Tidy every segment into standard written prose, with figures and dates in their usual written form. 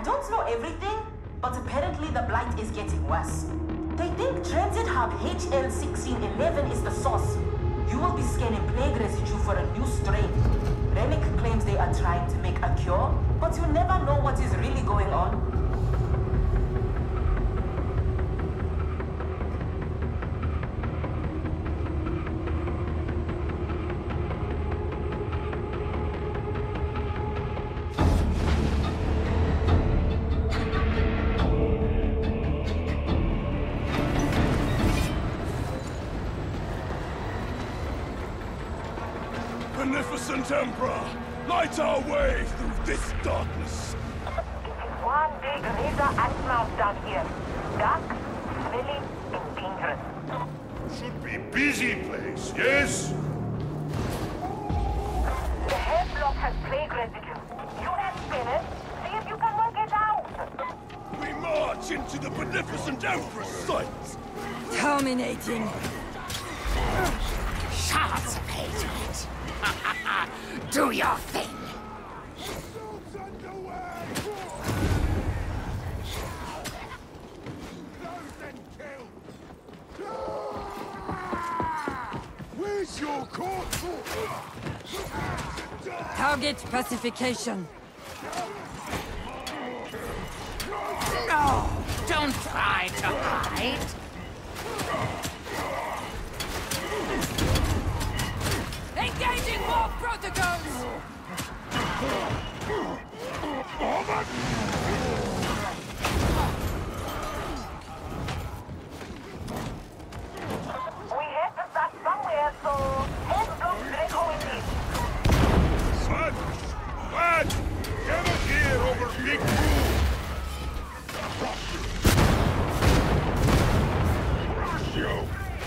don't know everything, but apparently the blight is getting worse. They think Transit Hub HL1611 is the source. You will be scanning plague residue for a new strain. Rennick claims they are trying to make a cure, but you never know what is really going on. Beneficent Emperor, light our way through this darkness. It's one big razor and mouth down here. Dark, smelly, and dangerous. Should be busy place, yes? The head block has plague residue. You have spinners. See if you can work it out. We march into the Beneficent Emperor's sight. Terminating. Shards of hatred. Do your thing. Where's your court? Target pacification. No! Don't try to hide! Engaging more protocols! We have to start somewhere, so head block Draco indeed. Lad! Gather here over Big Blue! You!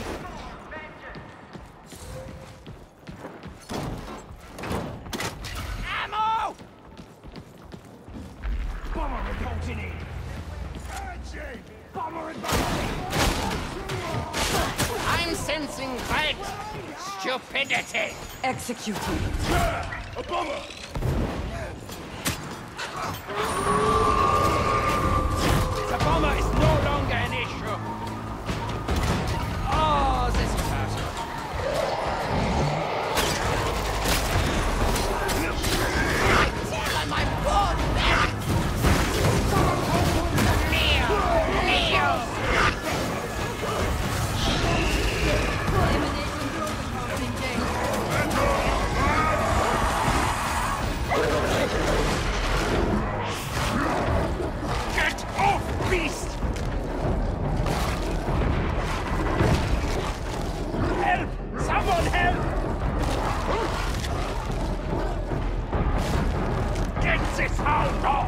Ammo! Bomber reporting in! Bomber I'm sensing great stupidity. Executing. A bomber! The bomber is no longer an issue. Oh, this hurt. On my board back! Kneel! Kneel! Elimination protocols engaged. Get off, beast! Help! Someone help! Get this hound off!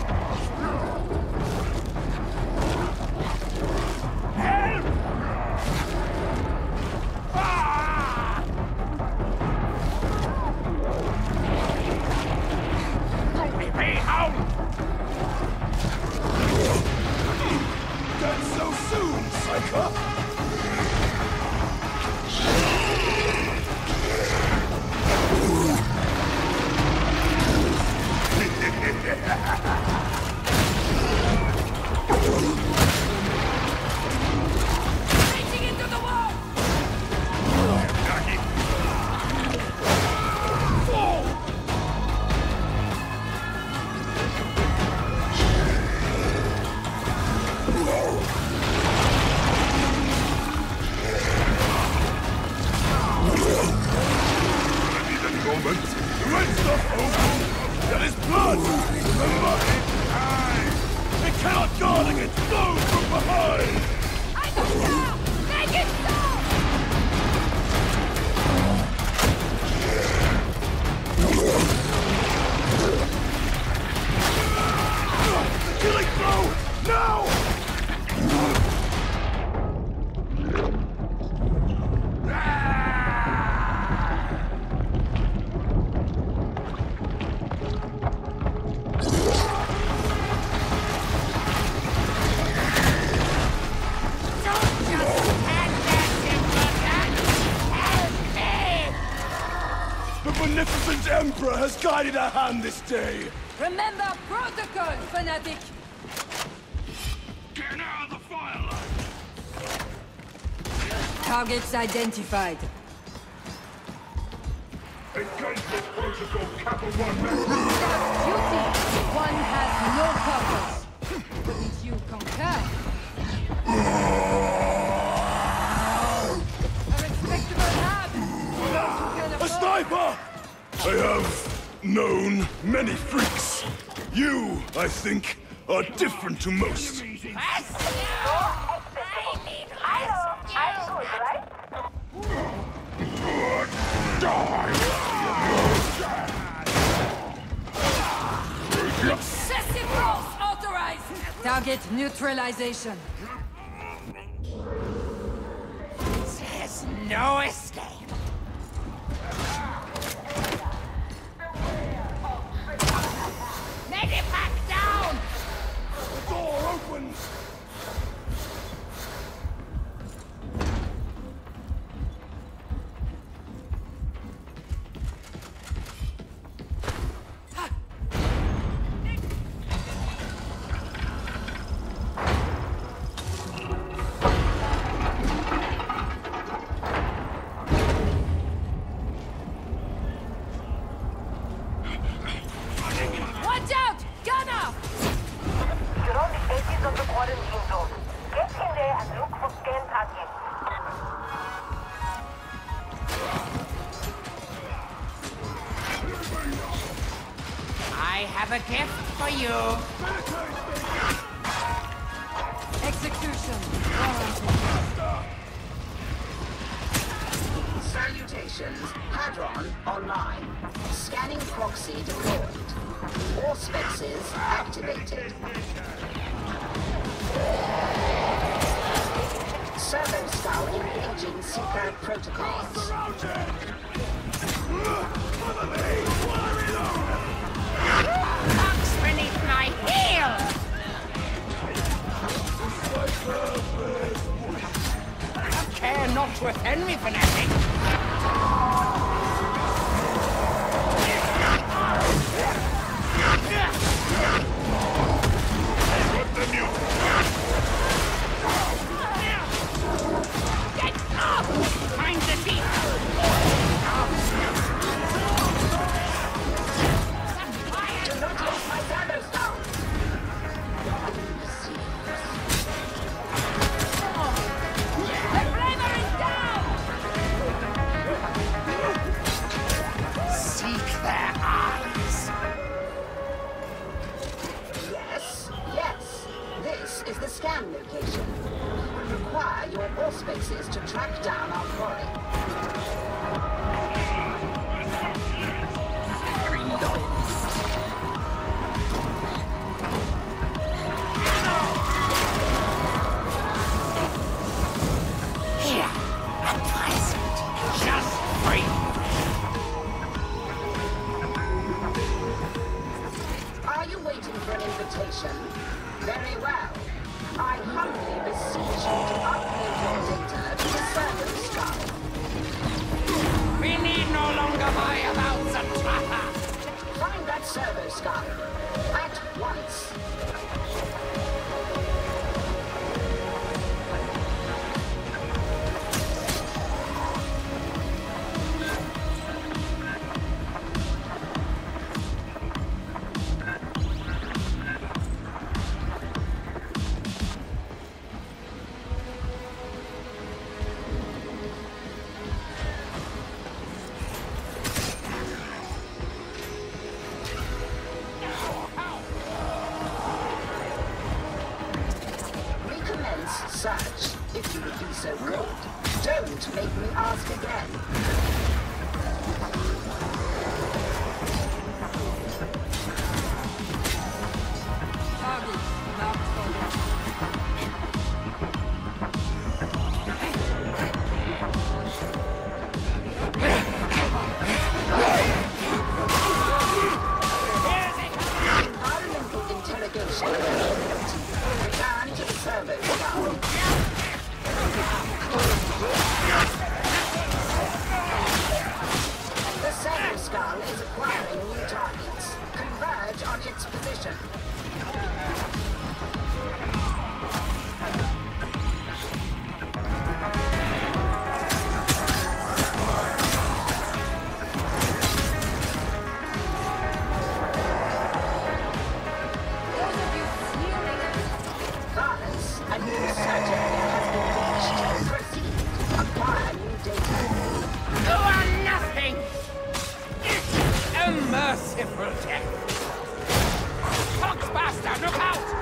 Help! Ah! Hey, hound! That's so soon, psycho! Raging into the wall! Moment. The red stuff over. That is blood! The money! Aye! It cannot guard against blows! Emperor has guided our hand this day! Remember protocol, fanatic! Get out of the firelight! Targets identified. Engagement protocol Kappa 1 Duty! One has no purpose. Wouldn't you concur? A respectable hab! Those who can A afford- sniper! I have known many freaks. You, I think, are different to most. I know. I'm good, right? Excessive force authorized! Target neutralization. There's no escape. Medipack down! The door opens! Watch out! Gunner! You're on the edges of the quarantine zone. Get in there and look for scan targets. I have a gift for you. Execution. Warranted. Salutations. Hadron online. Scanning proxy deployed. Auspices activated. Servo Skull engaging secret protocols. Bugs beneath my heel! Care not to offend me, fanatic. Get up! Find the thief! Do not lose my Servo Skull! The flamer is down! Seek their eyes. Yes. This is the scan location. Require your auspices to track down our quarry. Here, a present. Just for you. Are you waiting for an invitation? Very well. I humbly beseech you to upload your data to the Servo Skull. We need no longer worry about the trapper. Find that Servo Skull. At once. Recommence search, if you would be so good. Don't make me ask again. Target marked for them. Parliamentary interrogation. Return to the Servo Skull. The Servo Skull is acquiring position. Violence and new surgery has been reached. Proceed to acquire new data. You are nothing! A merciful death! Foxmaster, look out!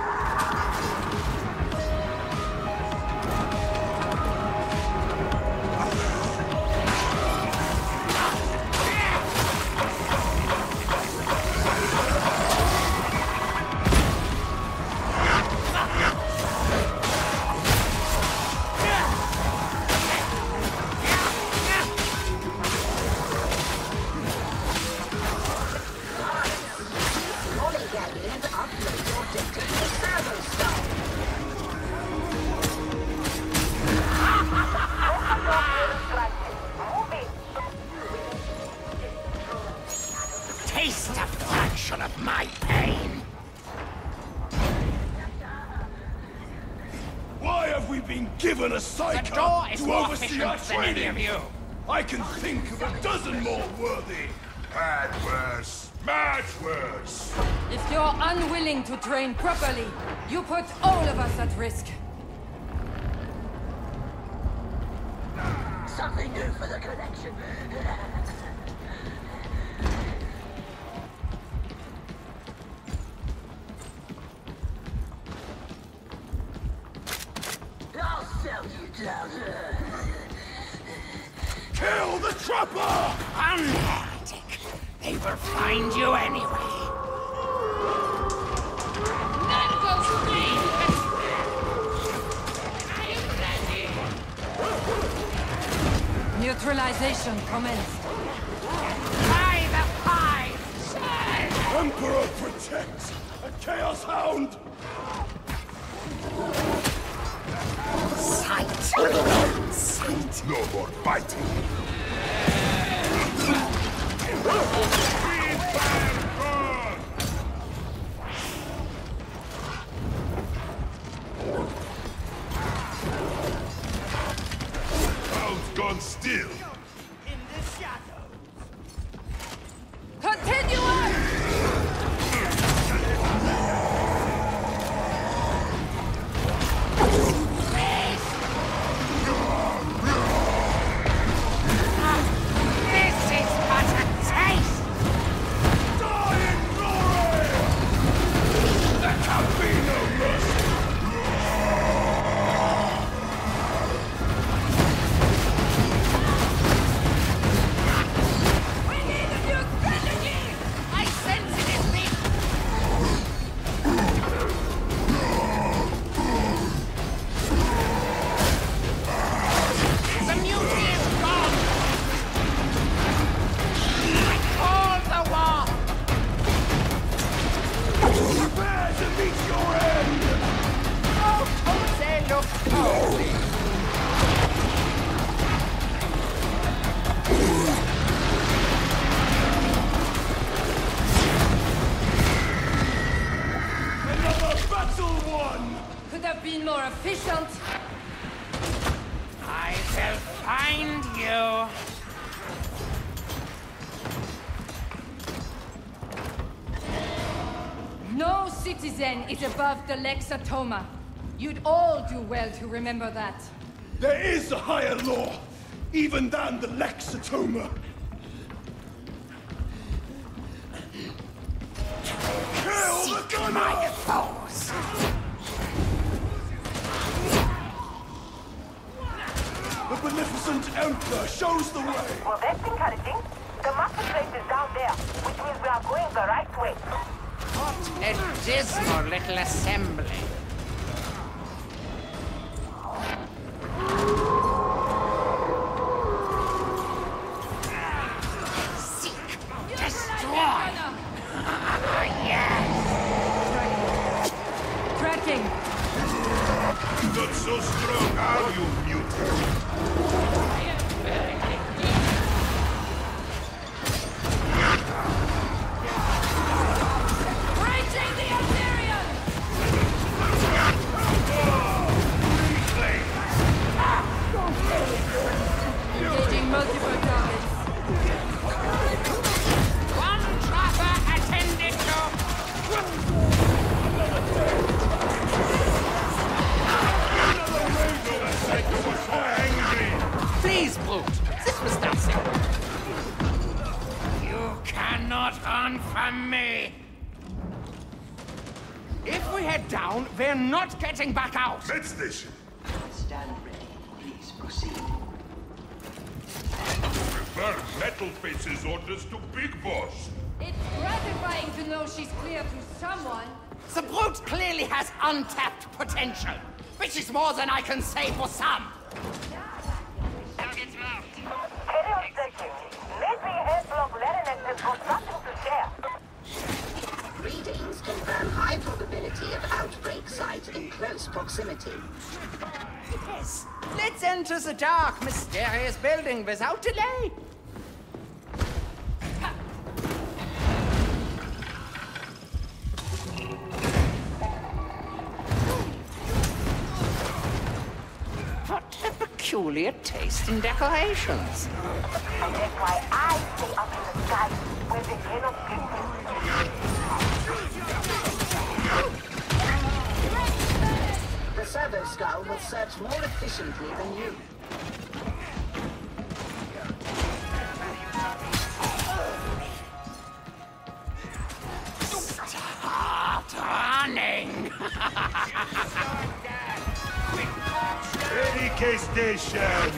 Taste a fraction of my pain! Why have we been given a The psycho door is to more oversee our efficient than any of training? you! I can think of a dozen more worthy. Bad worse. Mad worse. If you're unwilling to train properly, you put all of us at risk. Something new for the collection. I'll sell you down. Kill the trapper! Unheretic! They will find you anyway! None goes me! I am ready! Neutralization commenced. By the five! Sir! Emperor protect! A chaos hound! Sight! Sight! No more fighting! Hound's gone still! Continue on! This is but a taste! Die in glory! There can be no mercy! We need a new strategy! I sense it in me! The mutiny is gone! I call the war! Prepare to meet your end! Oh, Jose, look cozy! Another battle won! Could have been more efficient. I will find you! No citizen is above the Lexatoma. You'd all do well to remember that. There is a higher law, even than the Lexatoma. Kill the gunner! My foes! The beneficent Emperor shows the way! Well, that's encouraging. The marketplace is down there, which means we are going the right way. What a dismal little assembly! Seek! Destroy! Yes! Tracking. Not so strong, are you, mutant? Breaching we head down, we're not getting back out. Med station. Stand ready. Please proceed. Refer Metal Face's orders to Big Boss. It's gratifying to know she's clear to someone. The brute clearly has untapped potential, which is more than I can say for some. Target's marked. Carry on searching. Maybe Headblock Larinet has got something to share. Readings confirm high probability of outbreak site in close proximity. Yes, let's enter the dark, mysterious building without delay. What a peculiar taste in decorations. And that's why I stay up in the sky where they cannot get me. The servo skull will search more efficiently than you. Start running! AK station.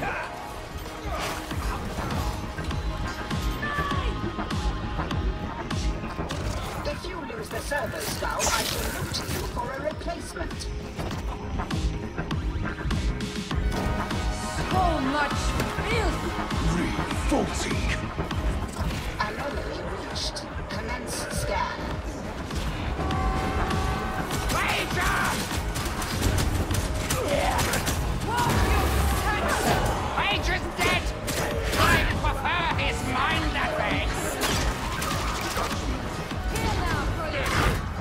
If you lose the servo skull, I shall look to you for a replacement. So much filth! Revolting. Anomaly reached. Commence scan. Rage is dead! I prefer his mind that way! Here now, Colin!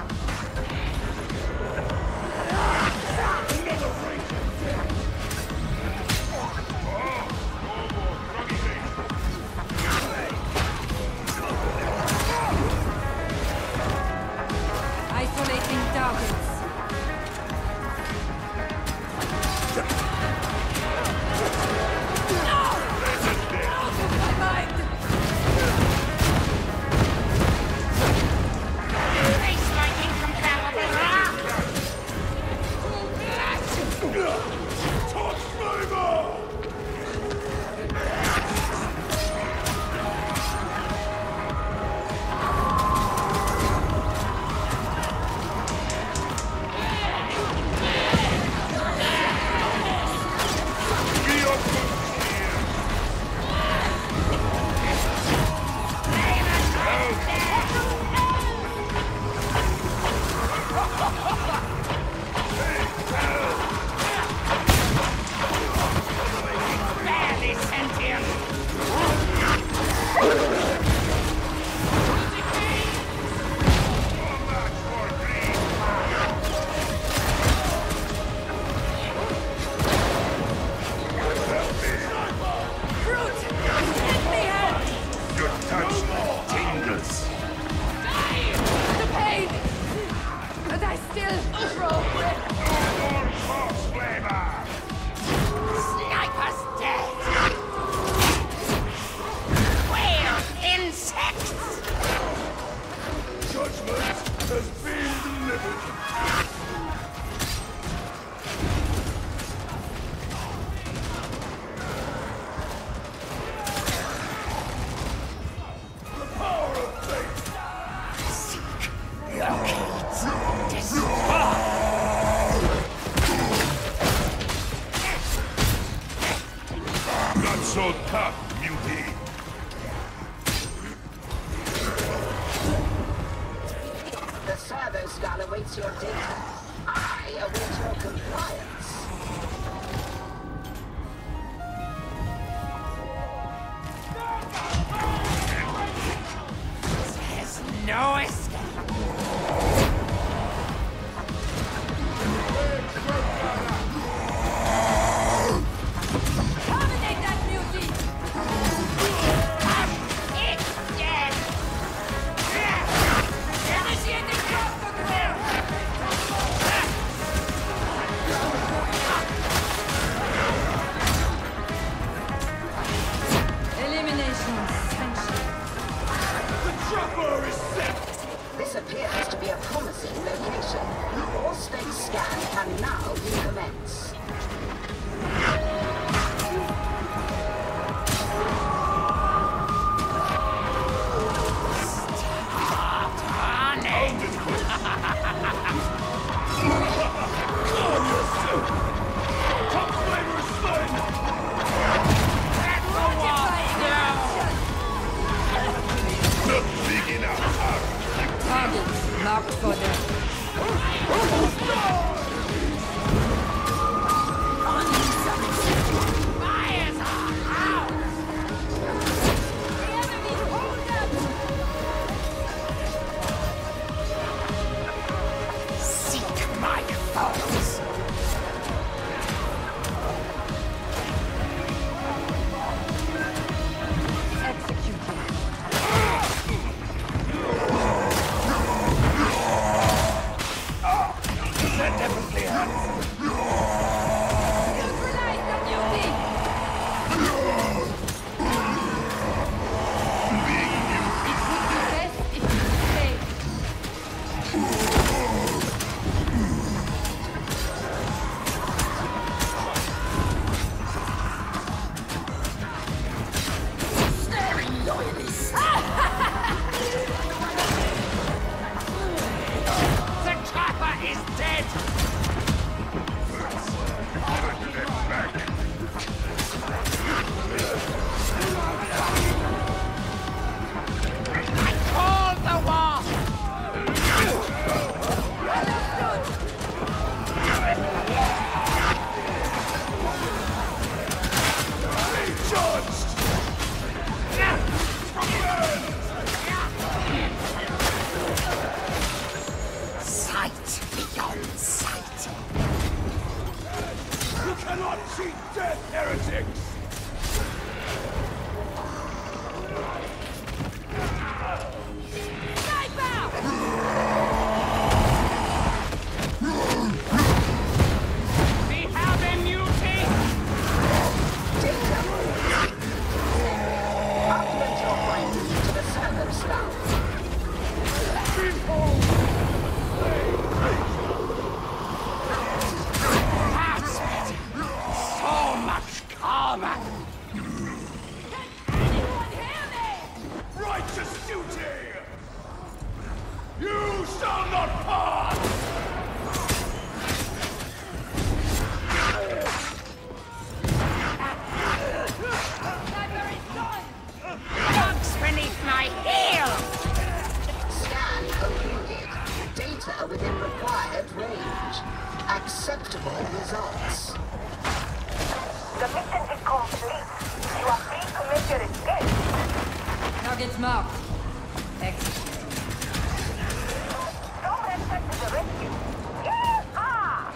Isolating targets. Face my incomparable wrath! Torch flavor. Be up here. Barely sentient! Brute! Let me help! Your touch tingles. The pain! But I still throw breath. Torch flavor. Sniper's dead! Whale insects! Judgment has been delivered. The power of faith. Not so tough, Mutie. The servo skull awaits your data. I await your compliance. There's no escape! Terminate that beauty! It's dead! Initiating drop control! The chopper is set! This appears to be a is dead! I called the war! Be judged! Sight beyond sight. You cannot cheat death, heretics! We have a mutate! Data. Upload your findings to the server slot. That's better! So much calmer! Righteous duty! You shall not pass! Bugs beneath my heel! Scan concluded. Data within required range. Acceptable results. The mission is complete. You are free to make your escape. Target's marked. Execute. Some respect to the rescue. Yeah!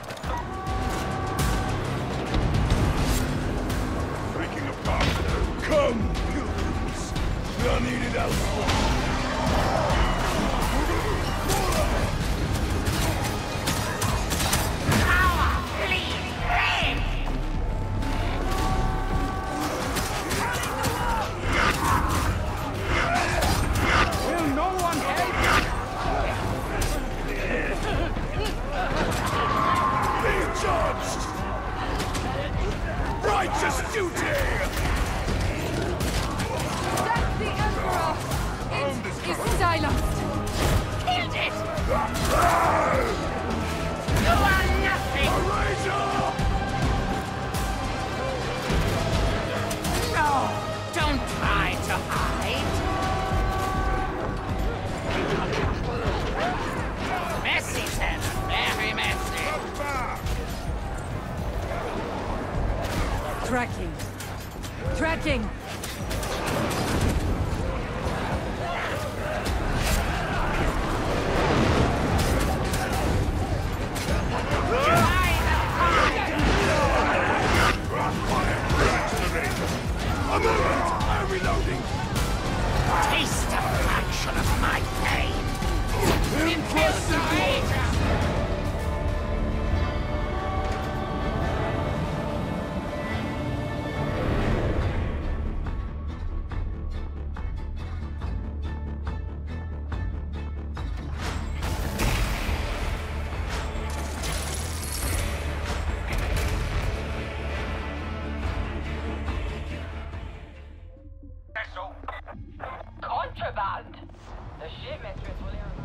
Breaking apart. Come, pilgrims. We are needed elsewhere. Power! Bleed! Red! Will no one help? Be judged! Righteous duty! That's the Emperor! It is silenced! Killed it! You are nothing! No! Don't try to hide! Messy, sir. Very messy. Tracking. Tracking! A moment! I'm reloading! Taste a fraction of my pain! Impossible! Contraband! The shit mistress will hear.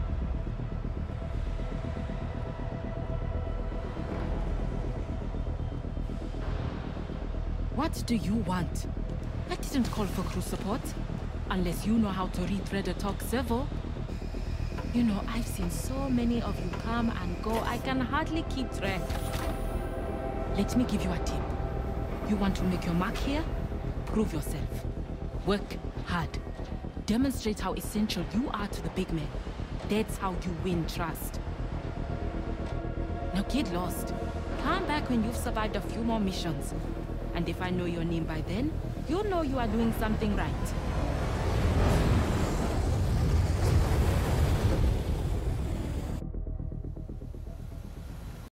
What do you want? I didn't call for crew support. Unless you know how to read a talk servo. You know, I've seen so many of you come and go, I can hardly keep track. Let me give you a tip. You want to make your mark here? Prove yourself. Work hard. Demonstrate how essential you are to the big man. That's how you win trust. Now get lost. Come back when you've survived a few more missions. And if I know your name by then, you'll know you are doing something right.